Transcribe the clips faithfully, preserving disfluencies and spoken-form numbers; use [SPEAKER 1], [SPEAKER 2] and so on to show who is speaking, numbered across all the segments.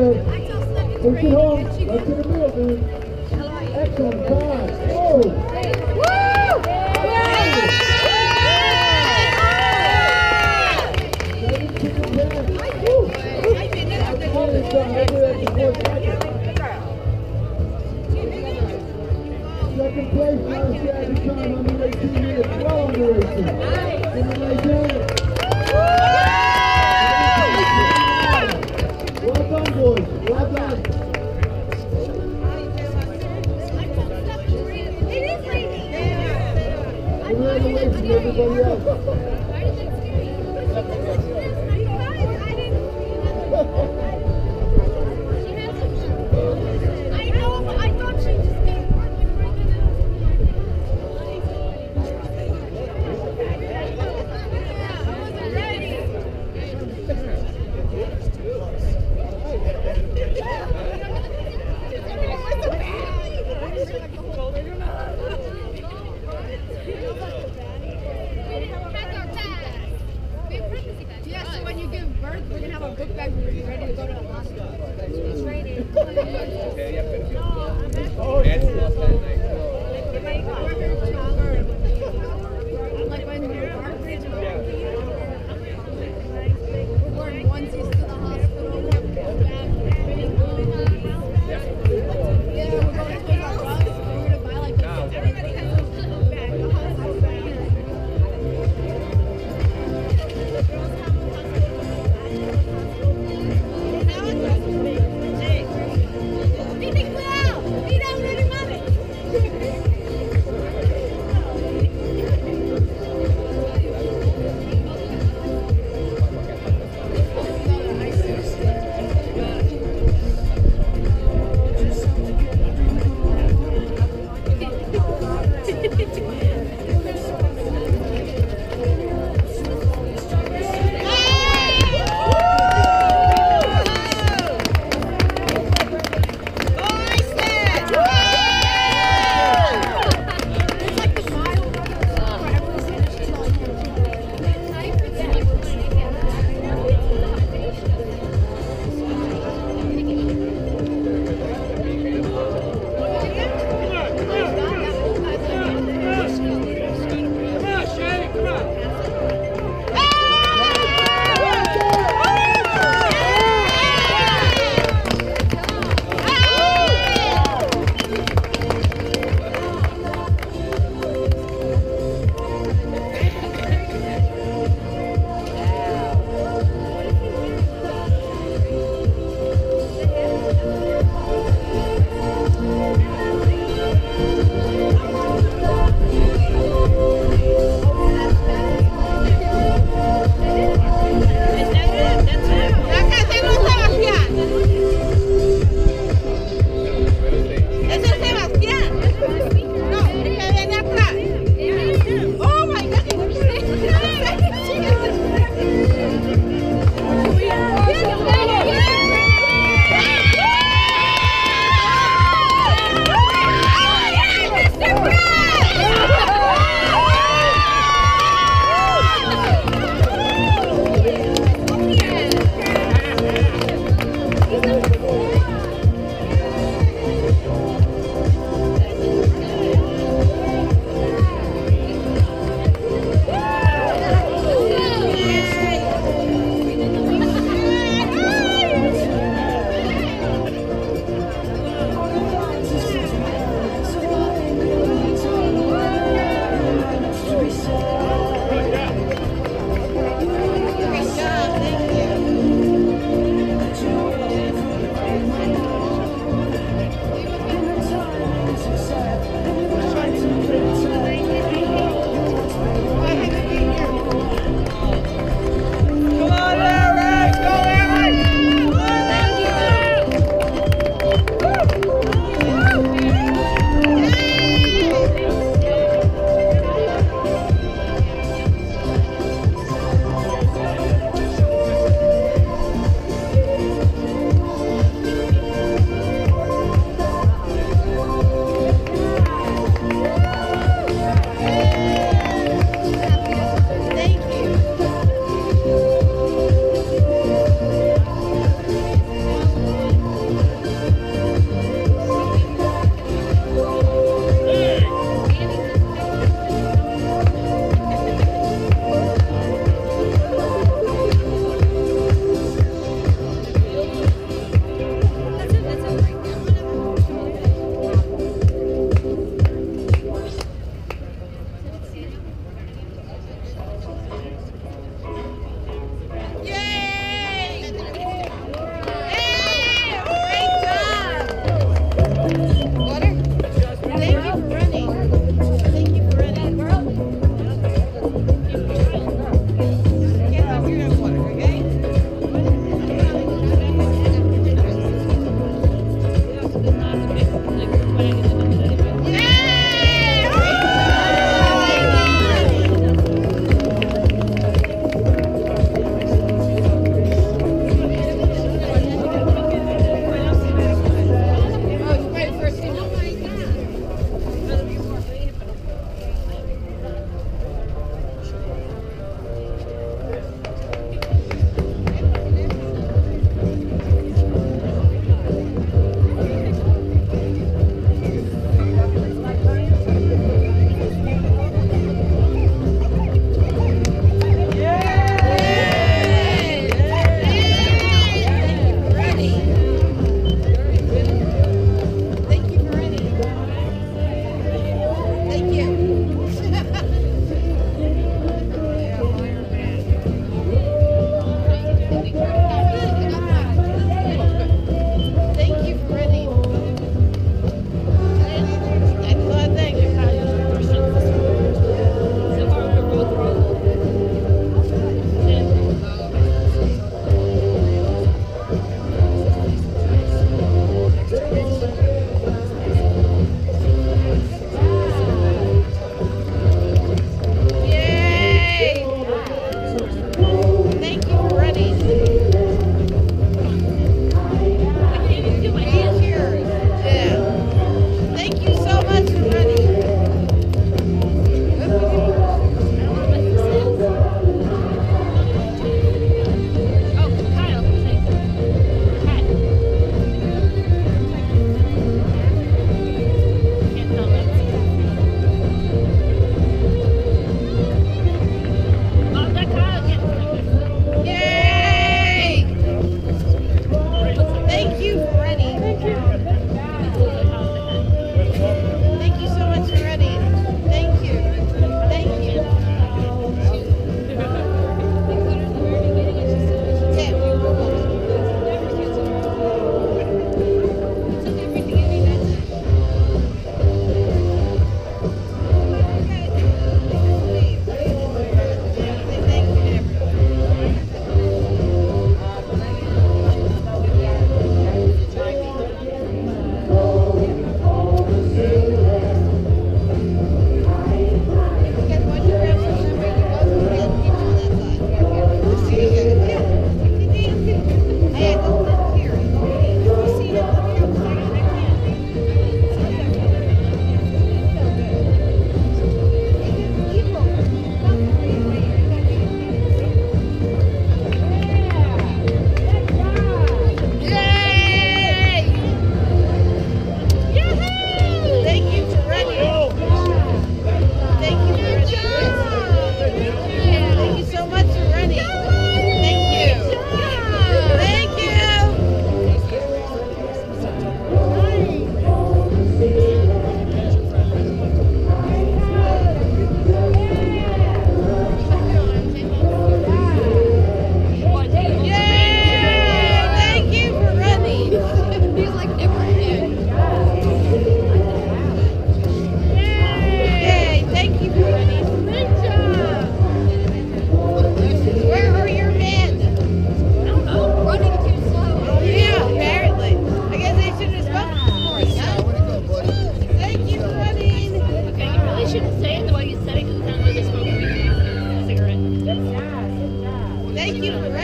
[SPEAKER 1] there. Push it home. Left to the middle, man. Excellent pass. Oh! Second place last year at the time, under eighteen minutes, well under eighteen. Well done, boys. Well done. Congratulations, everybody else.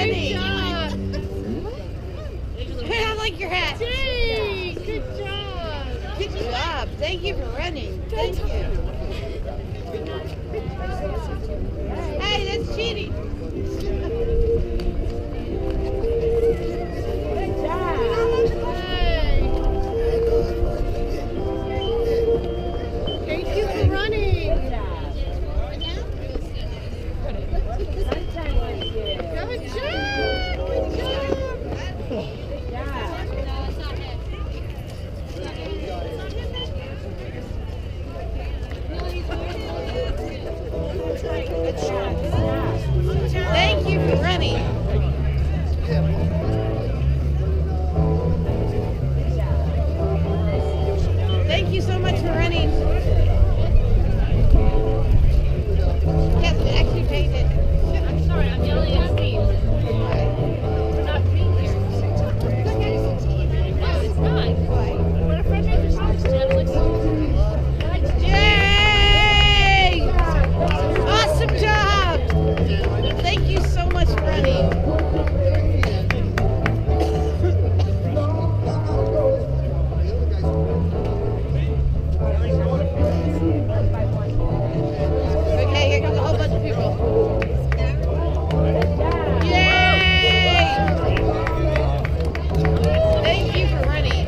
[SPEAKER 2] running. I like your hat.
[SPEAKER 3] Yay! Good job.
[SPEAKER 2] Good job. Thank you for running. Thank you. Hey, that's cheating.
[SPEAKER 3] Good job. Thank you for running.
[SPEAKER 4] Sunshine was good.
[SPEAKER 3] Good job. Good job.
[SPEAKER 4] Good job. Good job. Good job.
[SPEAKER 2] Thank you for running. Thank you so much for running. Yes, we actually paid it.
[SPEAKER 5] I'm sorry, I'm yelling at Steve. We're not being here. No, it's not. When a friend makes a choice, Jen, like,
[SPEAKER 2] Yay! Awesome job! Thank you so much for running. Okay, here comes a whole bunch of people. Yay! Thank you for running.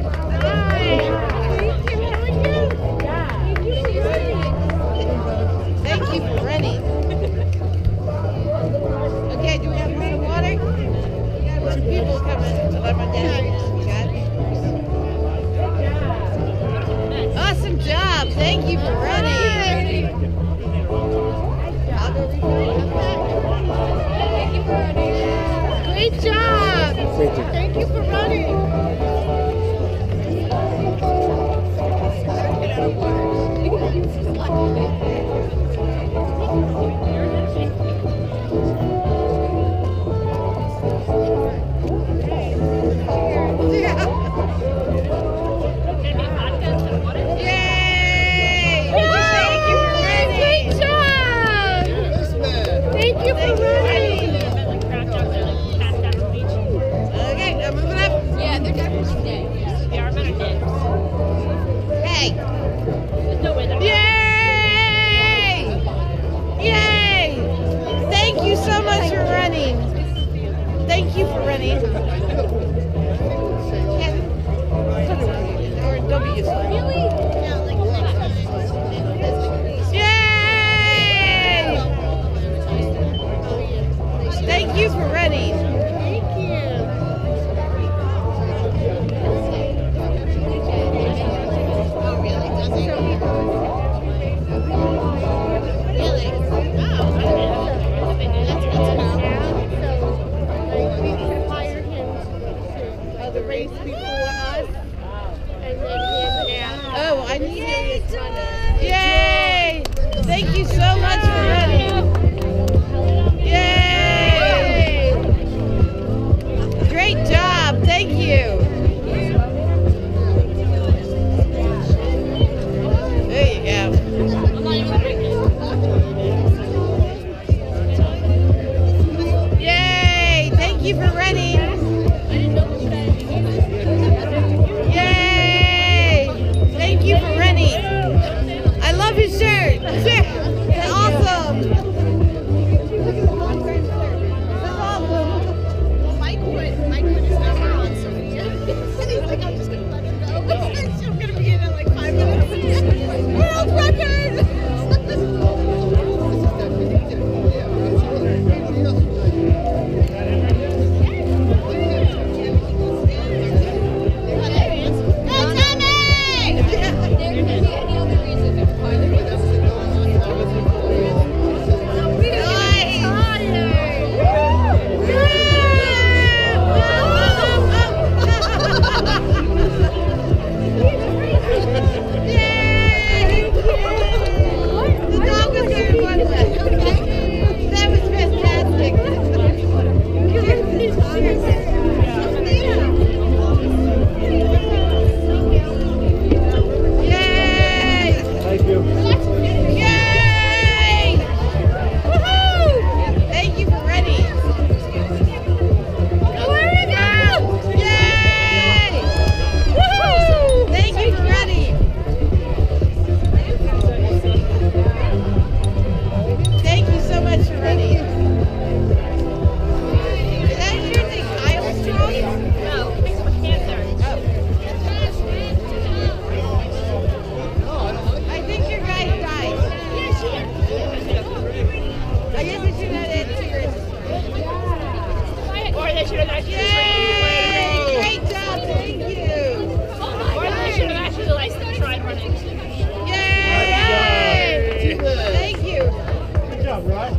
[SPEAKER 2] Thank you for running. Okay, do we have some water? We got a bunch of people coming. So let my dad. Awesome job. Thank you for running. I'll go refill. Thank you for running.
[SPEAKER 3] Great job. Thank you for running.
[SPEAKER 2] Yay! Thank you for running.
[SPEAKER 3] Great job. Thank you for running.
[SPEAKER 5] like crap jobs are like passed down the beach.
[SPEAKER 2] Okay, now moving up.
[SPEAKER 5] Yeah, they're definitely dead. They are better dead.
[SPEAKER 2] Hey!
[SPEAKER 5] There's no way they're
[SPEAKER 2] Yay! Yay! Thank you so much for running. Thank you for running. Or don't be useful.
[SPEAKER 5] really.
[SPEAKER 2] Yay! Thank you for running.
[SPEAKER 3] Thank you. So, like, we could hire him to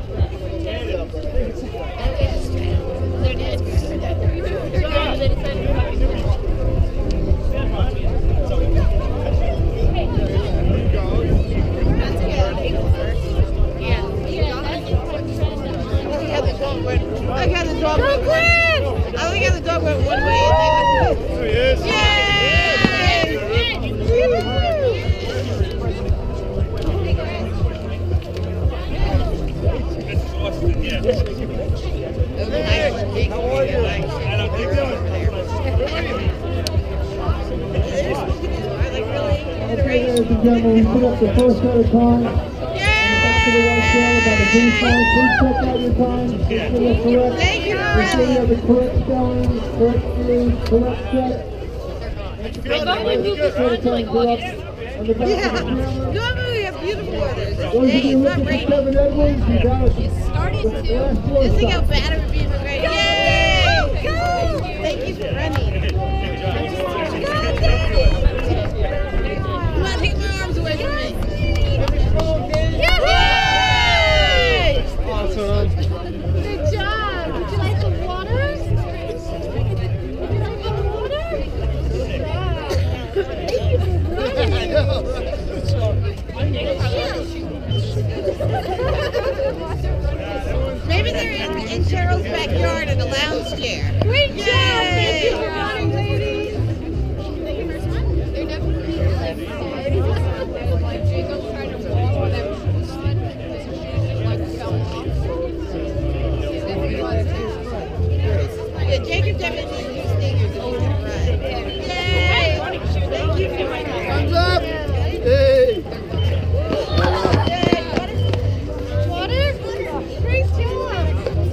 [SPEAKER 5] They're dead. They're dead. They're dead. They decided to fucking kill them.
[SPEAKER 2] I got the dog went one. I only got the dog went one way. And then
[SPEAKER 1] There he is.
[SPEAKER 2] yay!
[SPEAKER 1] Austin, yeah.
[SPEAKER 2] That was a nice one. Big,
[SPEAKER 1] How are you?
[SPEAKER 2] nice.
[SPEAKER 1] And I'm big doing.
[SPEAKER 6] Okay, ladies and gentlemen, we put up the first set of times. To the white shell by the green sign. Please check out your times. Make sure they're correct.
[SPEAKER 2] Thank you,
[SPEAKER 6] Make sure you have the correct spelling, correct speed, correct set.
[SPEAKER 5] I normally move this
[SPEAKER 6] Set
[SPEAKER 5] on
[SPEAKER 6] of
[SPEAKER 5] to like
[SPEAKER 6] times are up
[SPEAKER 5] August.
[SPEAKER 6] on the back
[SPEAKER 2] Yeah.
[SPEAKER 6] of the camera.
[SPEAKER 2] Normally we have beautiful weather.
[SPEAKER 6] Those of
[SPEAKER 2] Today
[SPEAKER 6] you
[SPEAKER 2] it's not
[SPEAKER 6] looking for
[SPEAKER 2] raining.
[SPEAKER 6] Kevin Edwards, you got it.
[SPEAKER 5] Starting
[SPEAKER 6] The
[SPEAKER 5] to.
[SPEAKER 6] last four
[SPEAKER 2] Just think how
[SPEAKER 6] stops.
[SPEAKER 2] bad it would be if it rained. Yay! Thank you for running. Come on, take my arms away from me. Yay!
[SPEAKER 1] Awesome.
[SPEAKER 3] Good job. Would you like the water? Would you like the water? Good job. Thank you for running.
[SPEAKER 2] Maybe they're in, in Cheryl's backyard in a lounge chair.
[SPEAKER 3] Great job. Thank you for
[SPEAKER 2] Yay!
[SPEAKER 3] running, ladies.
[SPEAKER 5] They're definitely like like Jacob trying to walk on that sled because her shoes just like fell off. He's definitely like
[SPEAKER 2] Yeah, Jacob definitely used sneakers and he's gonna run. Yay! Thank you for running.
[SPEAKER 1] Thumbs up. Hey.
[SPEAKER 3] Water? Great job.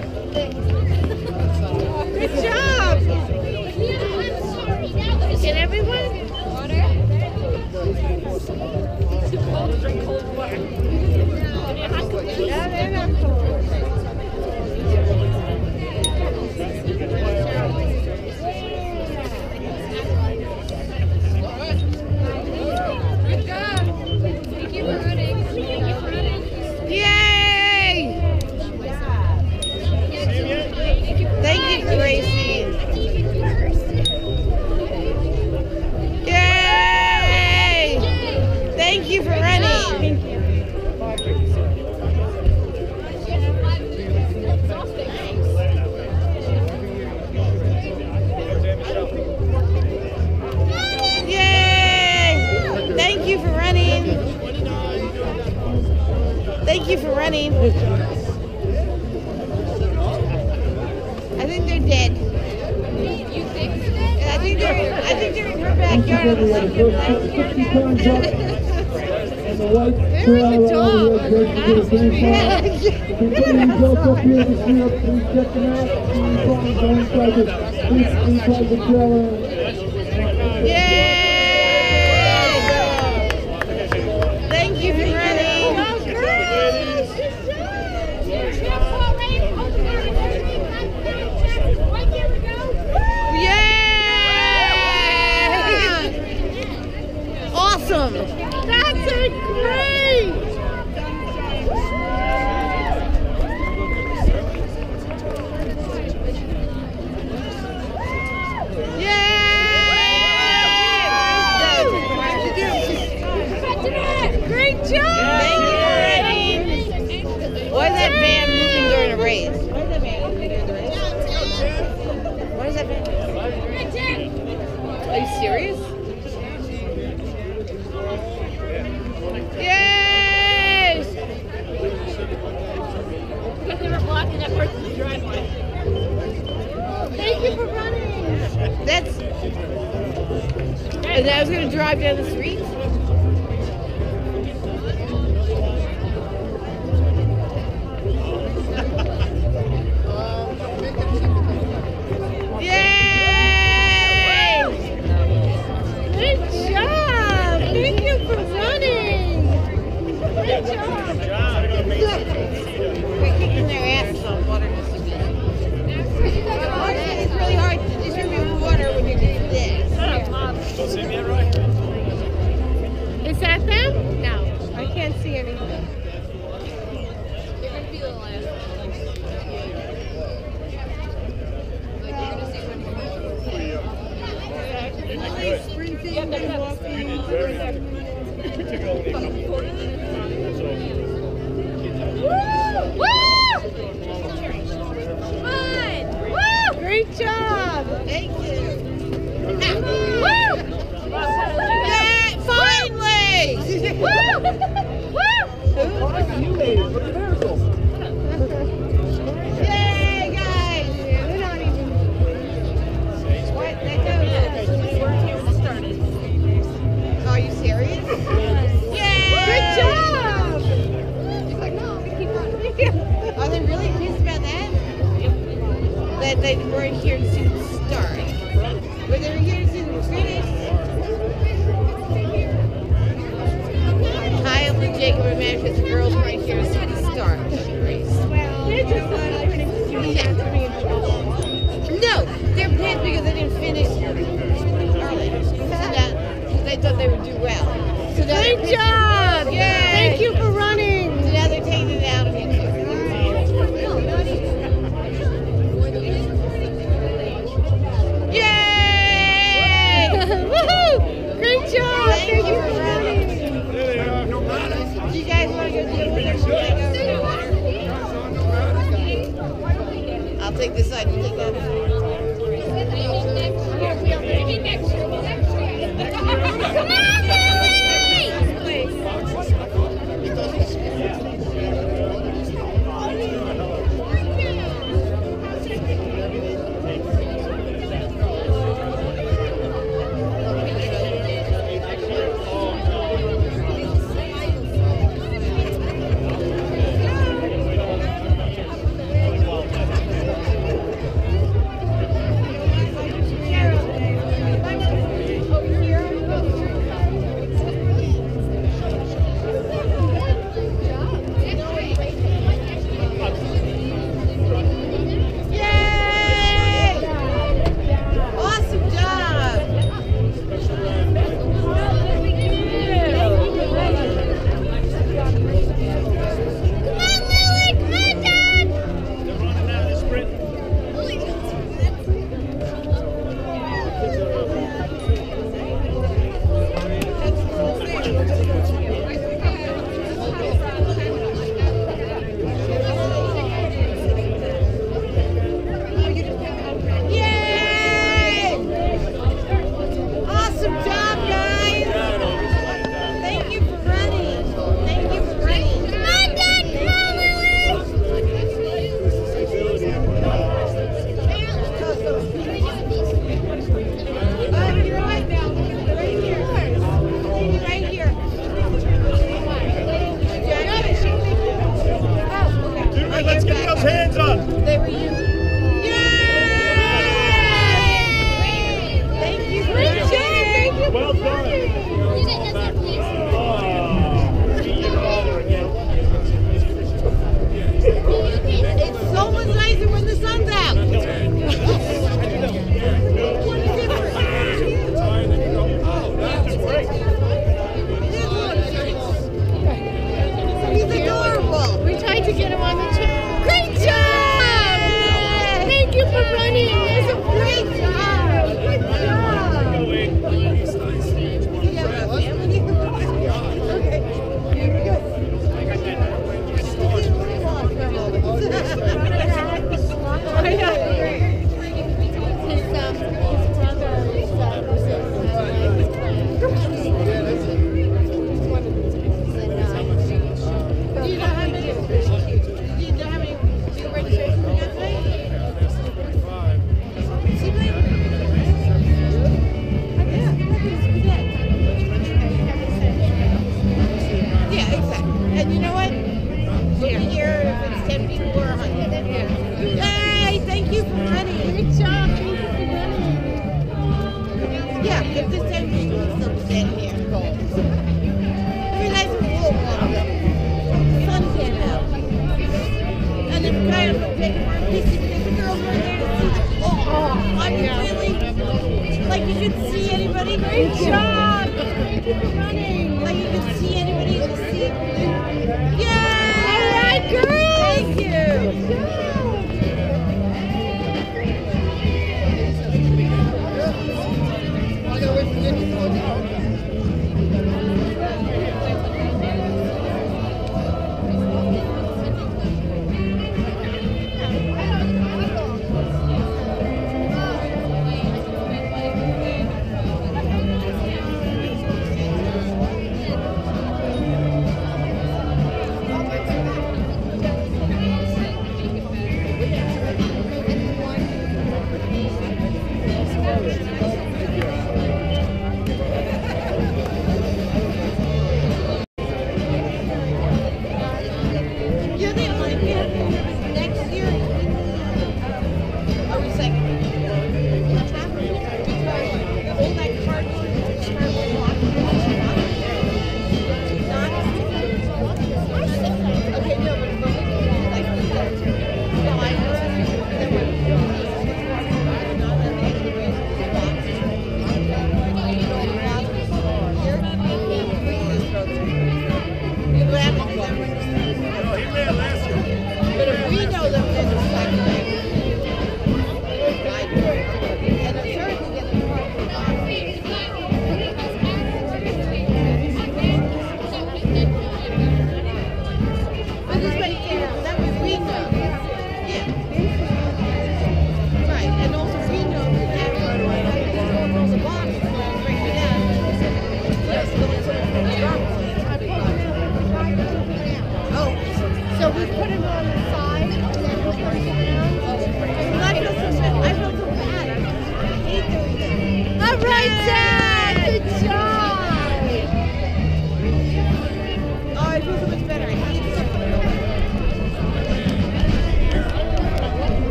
[SPEAKER 2] Good job!
[SPEAKER 3] Can everyone?
[SPEAKER 5] water. It's too cold to drink cold water.
[SPEAKER 3] Yeah, they're not cold.
[SPEAKER 5] Good job. Thank you for running. Thank you for running.
[SPEAKER 2] Yay! Thank you, Gracie. Yay! Thank you for running. Yay! Thank you for running. Thank you for running. I think they're dead.
[SPEAKER 5] You think?
[SPEAKER 2] I think they're. I think they're in her
[SPEAKER 6] Once
[SPEAKER 2] backyard.
[SPEAKER 6] again, we have the first sixty times up. And the white trail all the way to the green sign. If you put any jokes up here this year, please check them out. See any problems are inside the, please inside the trailer.
[SPEAKER 2] Yay! Thank you for running. Yay! Awesome.
[SPEAKER 3] That's a great.
[SPEAKER 2] Yay!
[SPEAKER 3] Great job.
[SPEAKER 2] Thank you for running. Why is that van moving during a race? Why is that van moving during the race? Why is that van moving? Are you serious? Yay!
[SPEAKER 5] Because they were blocking that person's driveway.
[SPEAKER 3] Thank you for running.
[SPEAKER 2] That's. And I was gonna drive down the street. Yay!
[SPEAKER 3] Good job. Thank you for running. Good job.
[SPEAKER 2] We're kicking their asses on water. It's really hard to distribute water when you're doing this.
[SPEAKER 1] Don't see me yet, right?
[SPEAKER 2] that they weren't here to see the start. But they were here to see the finish. Kyle and Jacob were mad because the girls weren't here to see the start of the race.
[SPEAKER 3] They just thought I couldn't do that to me in trouble.
[SPEAKER 2] No, they're pissed because they didn't finish early. So that, they thought they would do well. So now
[SPEAKER 3] Great
[SPEAKER 2] they're
[SPEAKER 3] job!
[SPEAKER 2] pissed. Yay!
[SPEAKER 3] Thank you for running.
[SPEAKER 2] So now they're taking it out of you. Yay!
[SPEAKER 3] Woohoo! Great job!
[SPEAKER 2] Thank you for running. Do you guys want to go deal with them? I'll take this side. You take that.
[SPEAKER 3] Come on, Great job! Thank you for running.
[SPEAKER 2] Like you can see anybody in the seat. Yay!
[SPEAKER 3] All right, girls!
[SPEAKER 2] Thank you!
[SPEAKER 3] Good job.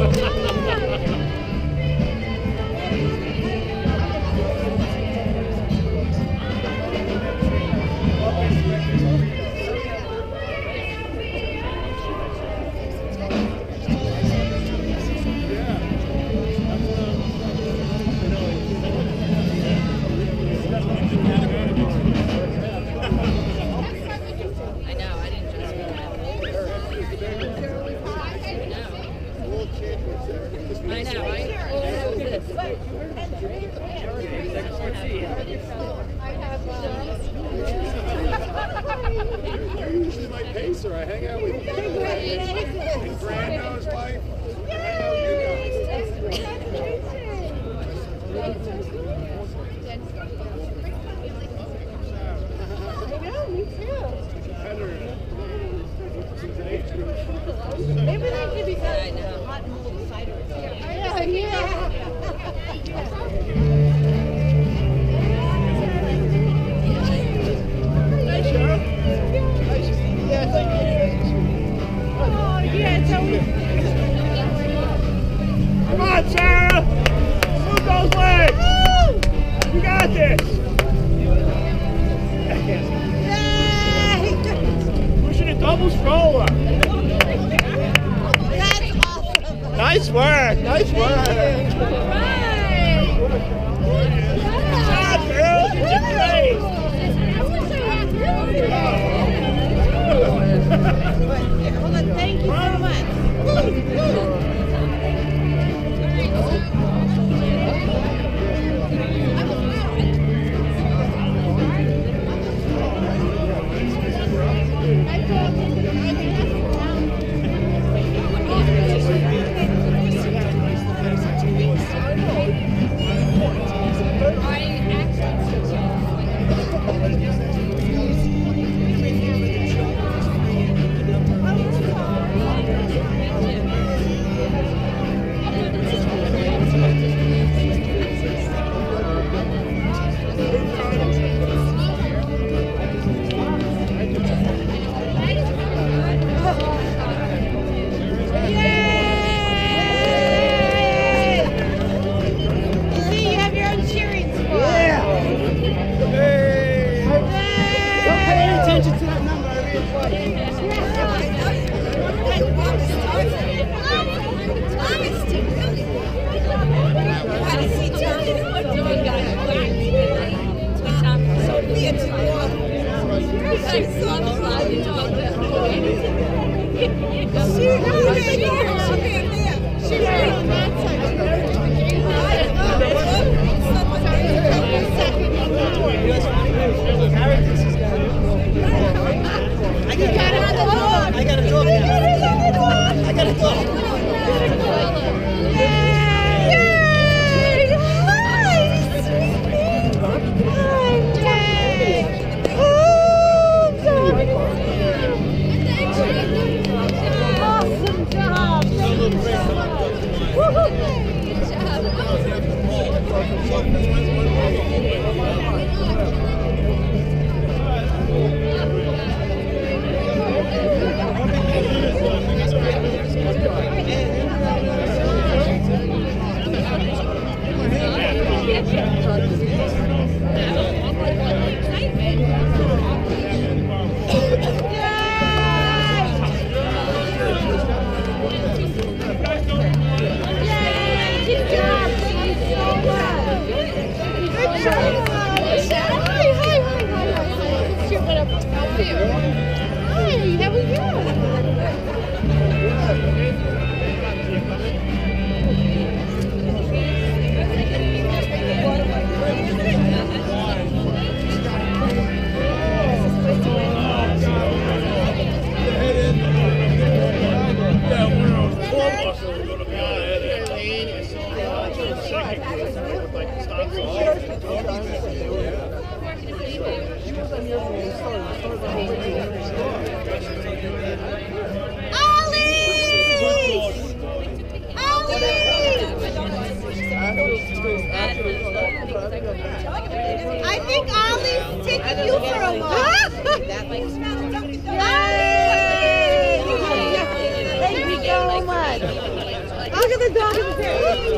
[SPEAKER 1] Usually my pacer. I hang out with you. And Brando's wife. I hang out with
[SPEAKER 3] Maybe that could be good. Hot and cold cider. Yeah, yeah.
[SPEAKER 6] Come on, Sarah! Move those legs! You got this! Pushing a double stroller!
[SPEAKER 3] That's awesome.
[SPEAKER 6] Nice work! Nice work! Good job, girl! You did great!
[SPEAKER 3] Well, thank you so much. I think Ollie's taking you for a walk. Yay! Thank you so much. Look at the dog in the tail.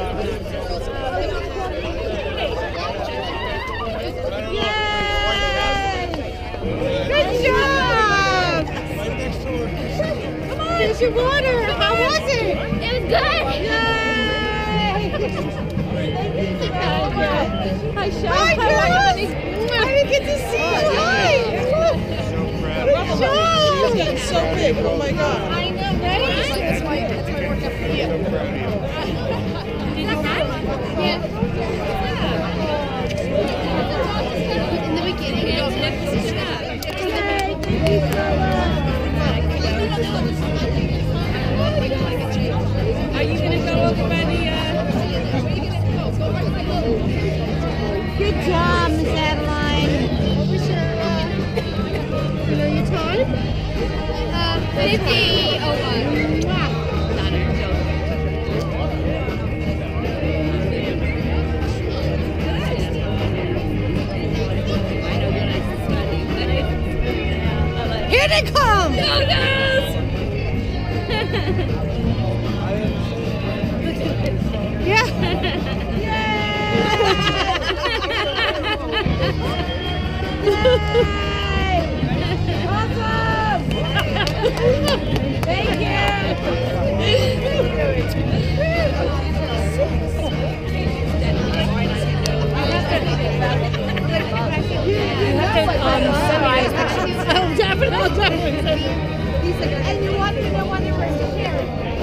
[SPEAKER 3] Yay! Good job! Come on, here's your water. How was it?
[SPEAKER 5] It was good.
[SPEAKER 3] Yay!
[SPEAKER 5] Hi, Sean.
[SPEAKER 3] Hi, girls! I didn't get to see you. Hi! Good job!
[SPEAKER 2] She's gotten so big. Oh my God.
[SPEAKER 5] I know, right? That's why, that's why I worked up for you. Did you have? Yeah. In the beginning, it was next to stop.
[SPEAKER 4] Are you going to go over by the, uh...
[SPEAKER 3] Good job, Miss Adeline. What was your, uh, you know your time?
[SPEAKER 5] Uh, fifty oh one.
[SPEAKER 3] Here they come!
[SPEAKER 5] Go, girls!
[SPEAKER 3] Yeah. Awesome! Thank you! Oh, definitely, definitely. And you want to know when they were here?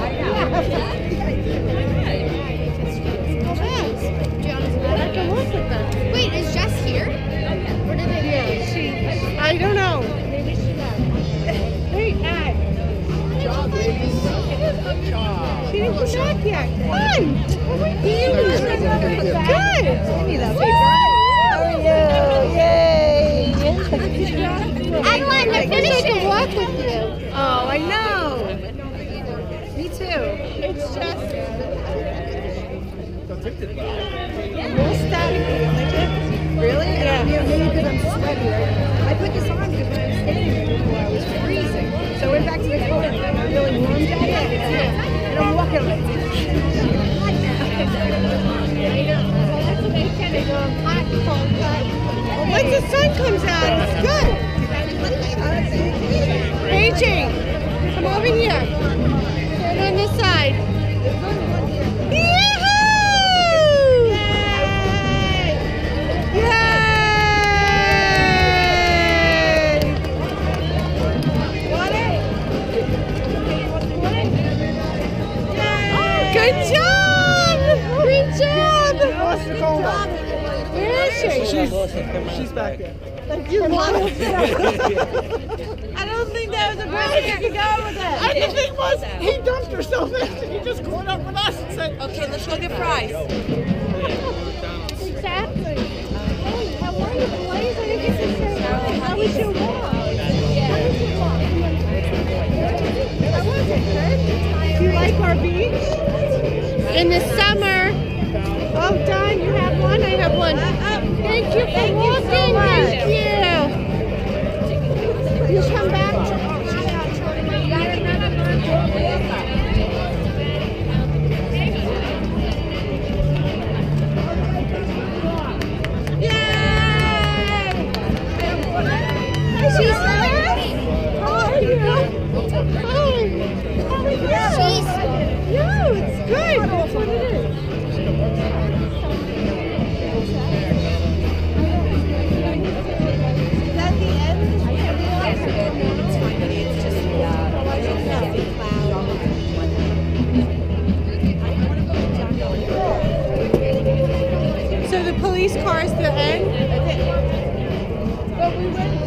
[SPEAKER 5] Wait, is Jess here? Or did they
[SPEAKER 3] Yeah, she, I don't know. Maybe she left. Hey, Ed. Good job, ladies. Good job. She didn't come back yet. Fun. What were you doing? Good. Give me that paper. How are you? Yay.
[SPEAKER 5] Adeline, they're
[SPEAKER 3] I wish I could
[SPEAKER 5] finishing.
[SPEAKER 3] walk with you. Oh, I know. Me too. It's just... Real static. Really? Yeah. Maybe because I'm sweaty, right? I put this on because when I was standing there before, I was freezing. So I went back to the car and I really warmed up. And I'm walking on it. Well, once the sun comes out, it's good. Hey, Jane, come over here. Sit on this side. Yahoo! Yay! Yay! Water? Good job! Good job! Where is she?
[SPEAKER 2] She's, she's back there.
[SPEAKER 3] You want to I don't think that was a person that could go with it.
[SPEAKER 2] And the thing was, he dumped her so fast and he just caught up with us and said, okay, let's go get fries.
[SPEAKER 3] Exactly. Hey, how are you, boys? I didn't get to say how was your walk? How was your walk? How was it? Good? Do you like our beach? In the summer. Oh, Don, you have one? I have one. Thank you for walking. Thank you. You come back. She's there? How are you? Hi. How are you? She's... No, it's good. That's what it is. Is that the end? It's fine, honey. It's just... So the police car is the end? But we went through...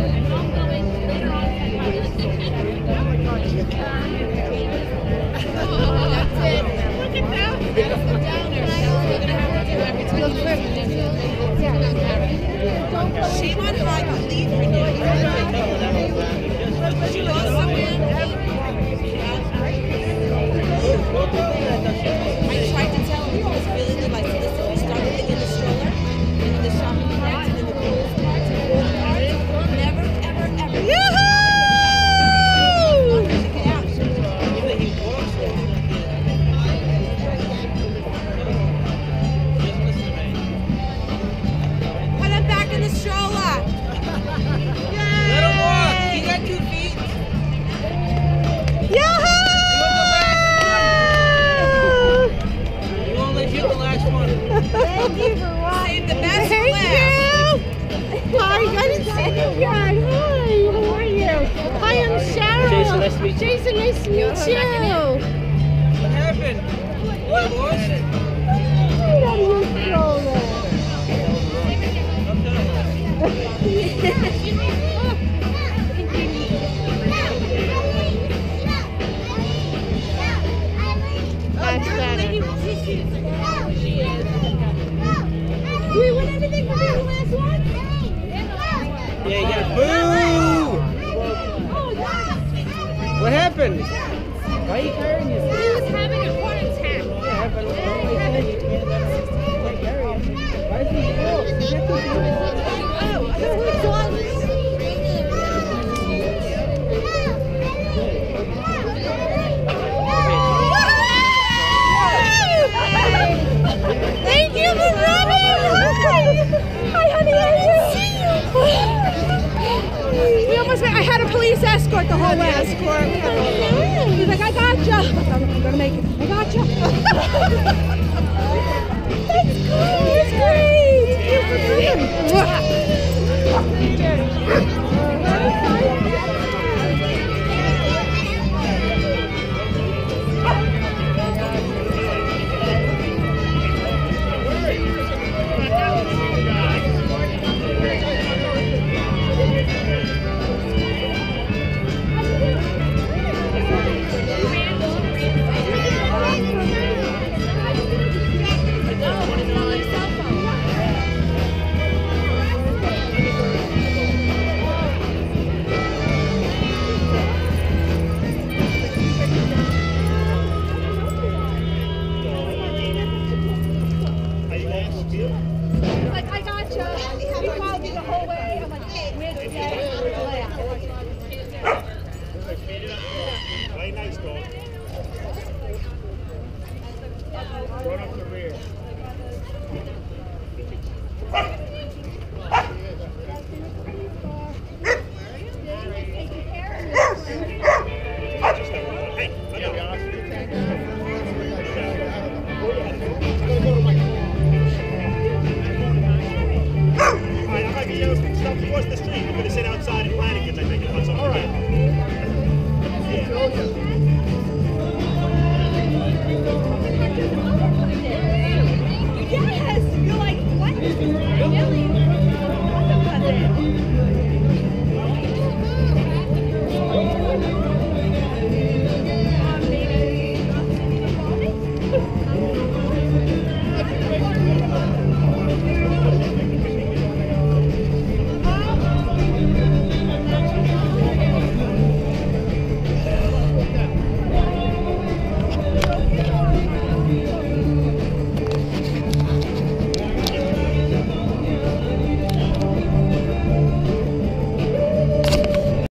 [SPEAKER 2] Shame on her, I believe her now. She lost somewhere. I tried to tell her, it was really good. Like, listen, we started in the stroller, and in the shopping carts, and in the clothes carts, and all carts. Never, ever, ever.
[SPEAKER 3] Yahoo!
[SPEAKER 2] Check it out.
[SPEAKER 3] Do we win anything for being the last one?
[SPEAKER 7] Yeah, you got boo! What happened? Why are you carrying
[SPEAKER 3] He
[SPEAKER 7] yourself?
[SPEAKER 3] was having a heart attack.
[SPEAKER 7] Yeah, but nobody said you can't can't carry him. Why is he ill? He got to do it.
[SPEAKER 3] Oh, I know who's on. Thank you for running! Hi, honey, how are you? We almost made, I had a police escort the whole way. Escort. He's like, I got you. I'm, I'm gonna make it. I got you. That's cool. That's great. Like, I got you. He followed me the whole way. I'm like, where's the guy?
[SPEAKER 1] Play nice, dog. Run up the rear.